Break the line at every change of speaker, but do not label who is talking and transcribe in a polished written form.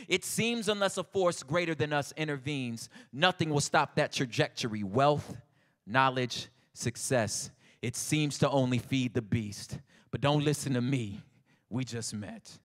It seems unless a force greater than us intervenes, nothing will stop that trajectory. Wealth, knowledge, success. It seems to only feed the beast. But don't listen to me. We just met.